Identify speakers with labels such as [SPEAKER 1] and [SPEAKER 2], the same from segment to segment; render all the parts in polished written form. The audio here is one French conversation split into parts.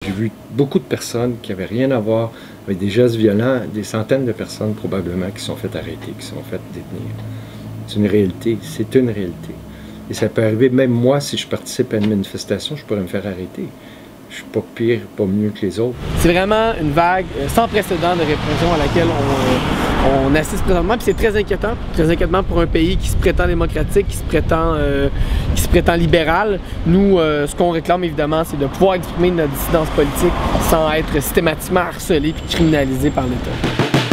[SPEAKER 1] J'ai vu beaucoup de personnes qui n'avaient rien à voir avec des gestes violents, des centaines de personnes probablement qui sont faites arrêter, qui sont faites détenir. C'est une réalité, c'est une réalité. Et ça peut arriver, même moi, si je participe à une manifestation, je pourrais me faire arrêter. Je suis pas pire, pas mieux que les autres.
[SPEAKER 2] C'est vraiment une vague sans précédent de répression à laquelle on assiste présentement, puis c'est très inquiétant pour un pays qui se prétend démocratique, qui se prétend libéral. Nous, ce qu'on réclame évidemment, c'est de pouvoir exprimer notre dissidence politique sans être systématiquement harcelé puis criminalisé par l'État.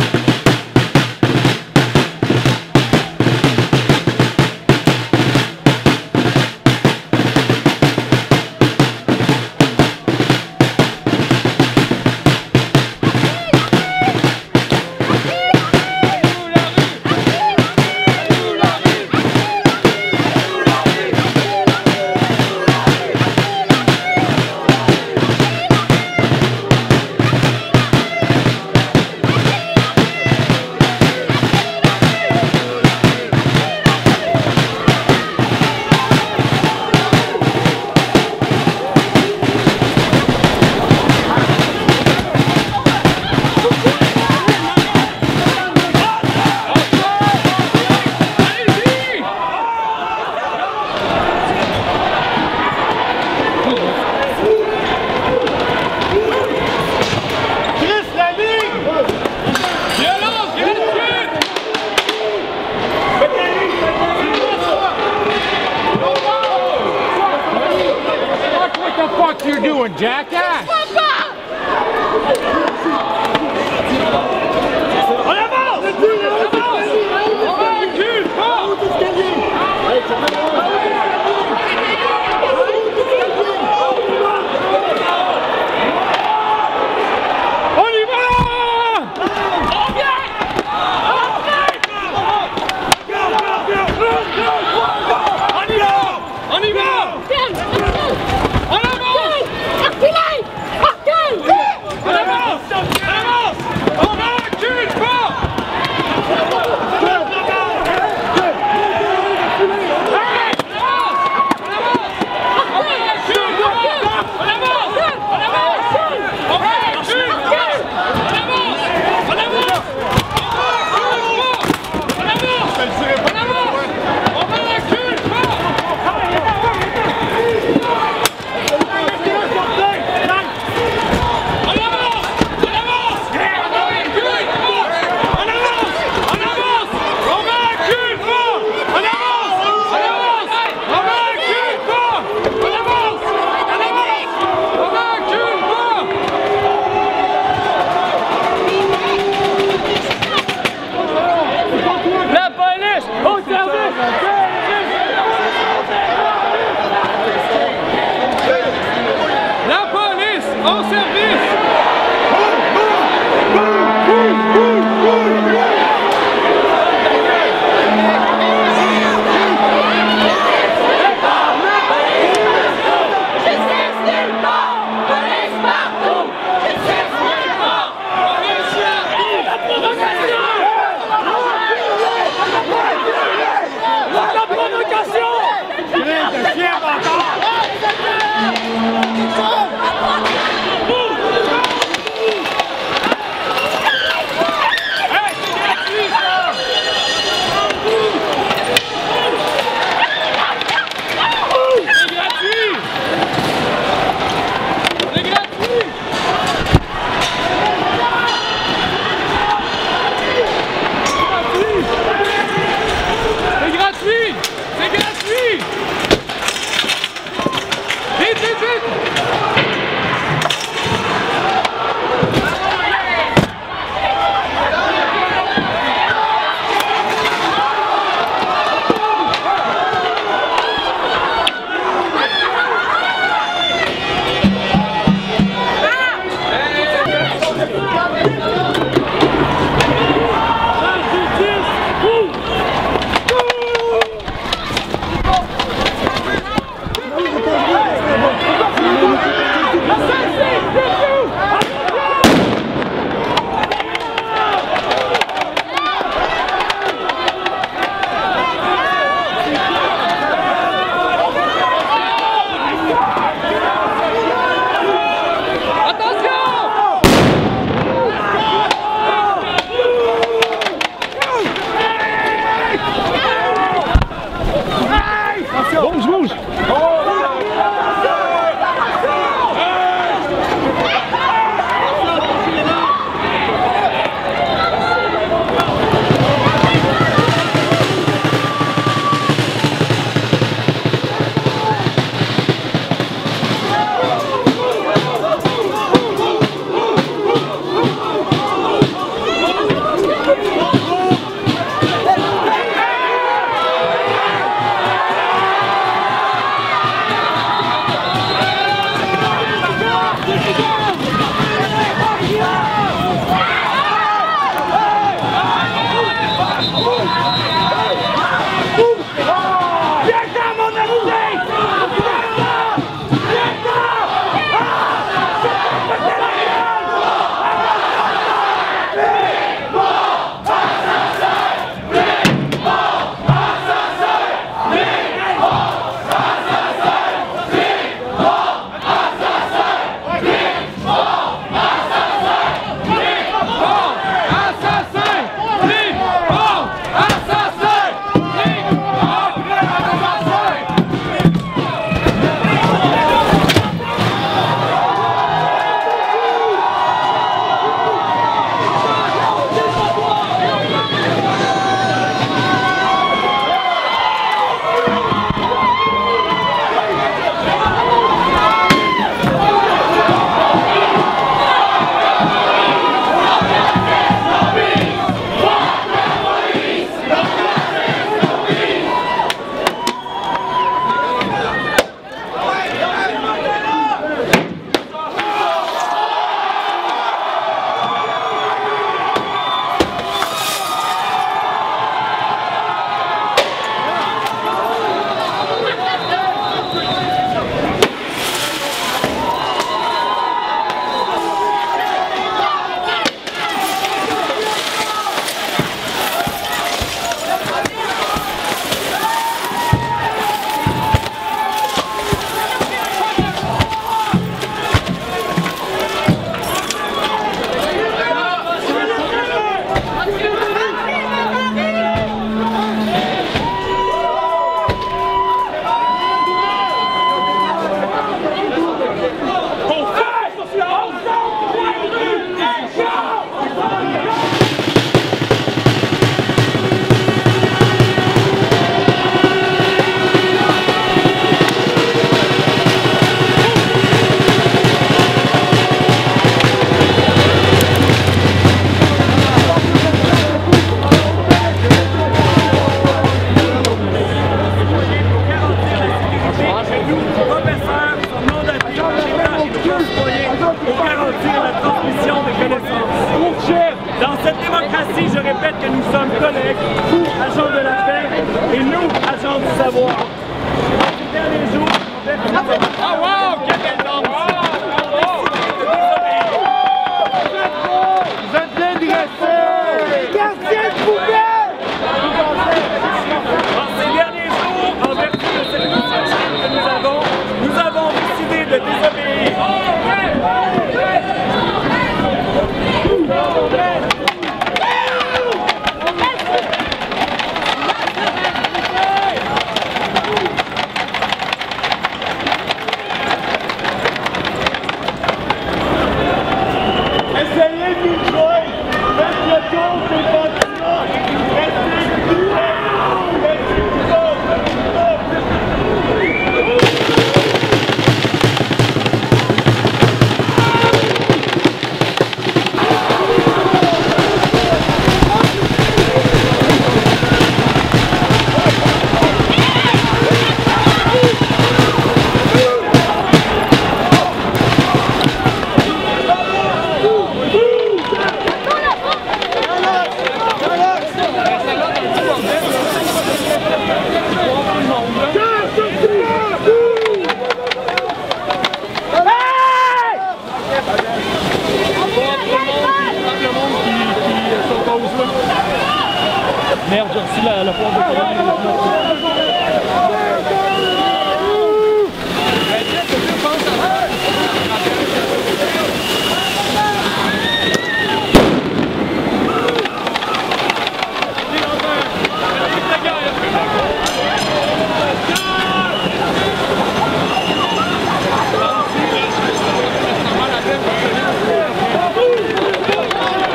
[SPEAKER 3] You're doing, jackass! En avant!
[SPEAKER 4] que nous sommes collègues, vous, agents de la paix, et nous, agents du savoir. Dans ces derniers jours, oh wow, quelle belle danse! Vous êtes bien dressés! Gardiens de poubelle! Dans ces derniers jours, en vertu de cette initiative que nous avons décidé de désobéir. Essayez de nous joindre, faites le tour des bâtiments, restez nous, merde, j'ai reçu la porte de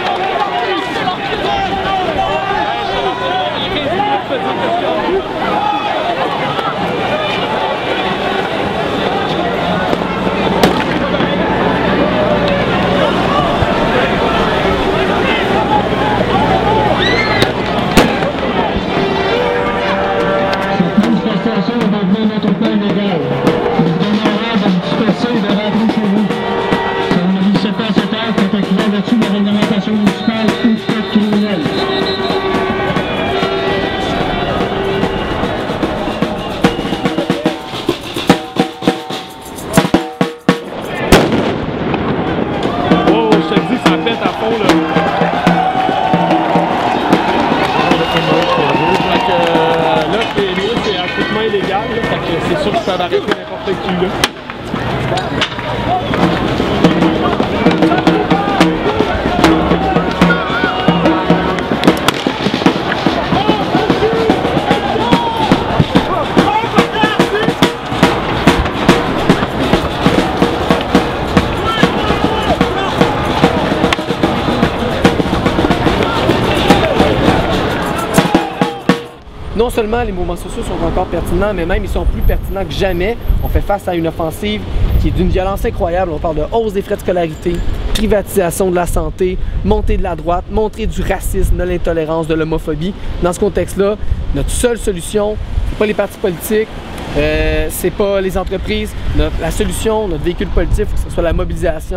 [SPEAKER 4] Thank you.
[SPEAKER 2] mettre à fond, là. Fait que, là, c'est absolument illégal, là. Fait que c'est sûr qu'ils peuvent arrêter n'importe qui, là. Non seulement les mouvements sociaux sont encore pertinents, mais même ils sont plus pertinents que jamais. On fait face à une offensive qui est d'une violence incroyable. On parle de hausse des frais de scolarité, privatisation de la santé, montée de la droite, montée du racisme, de l'intolérance, de l'homophobie. Dans ce contexte-là, notre seule solution, c'est pas les partis politiques, c'est pas les entreprises. La solution, notre véhicule politique, il faut que ce soit la mobilisation.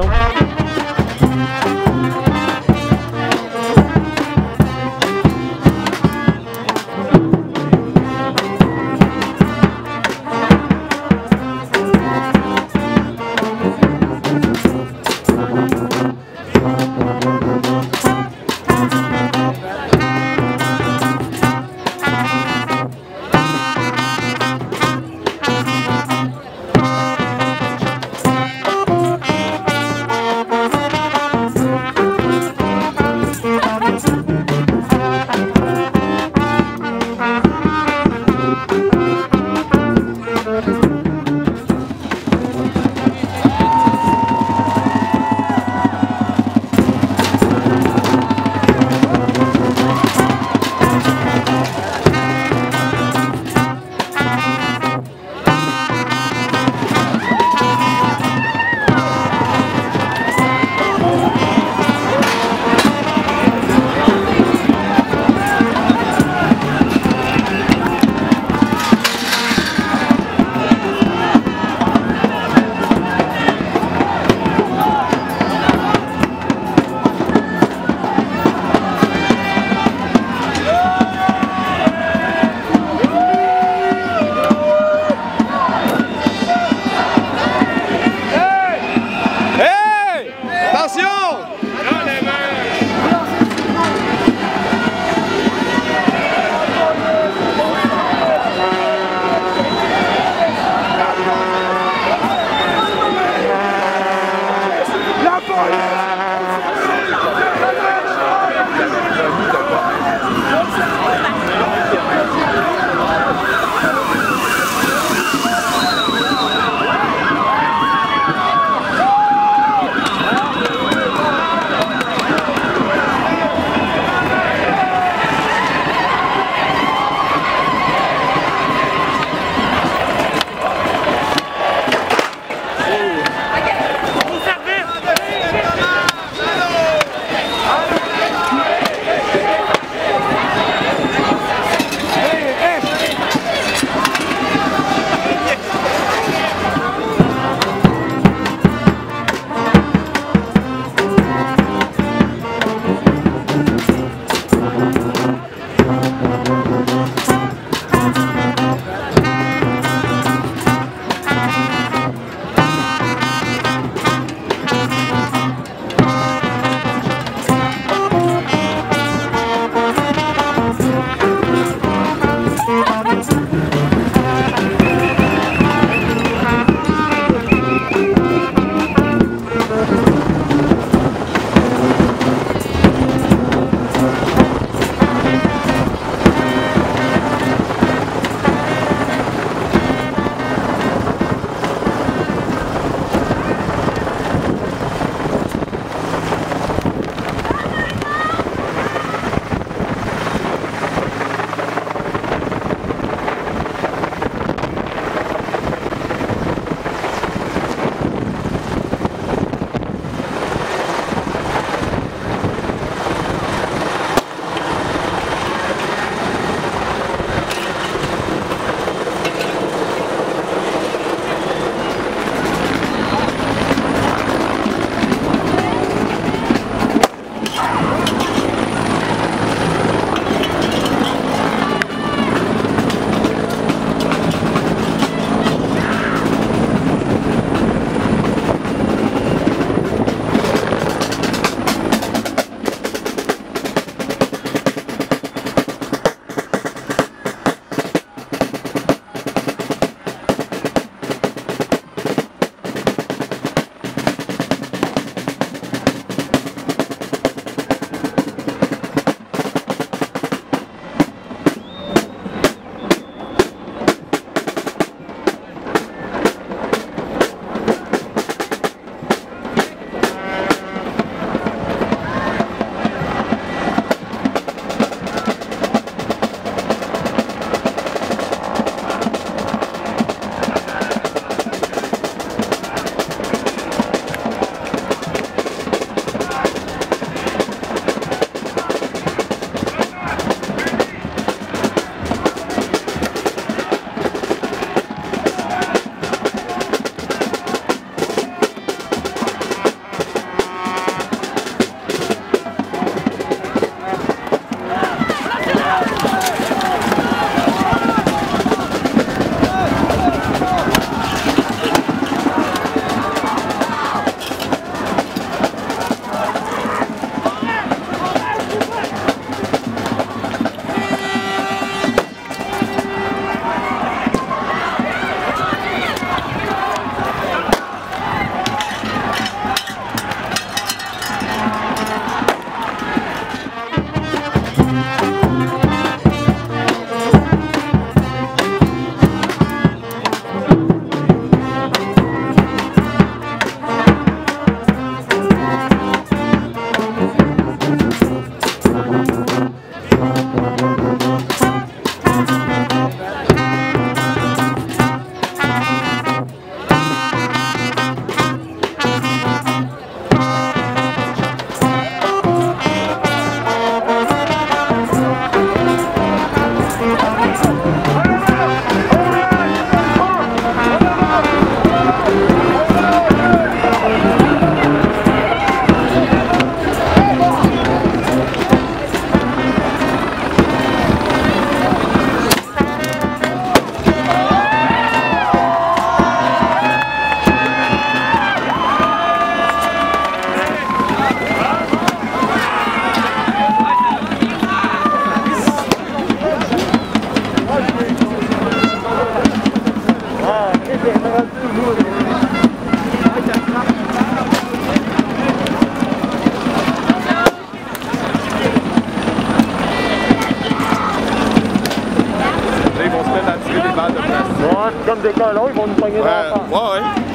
[SPEAKER 2] des colons, ils vont nous pogner dans la face.
[SPEAKER 5] Ouais.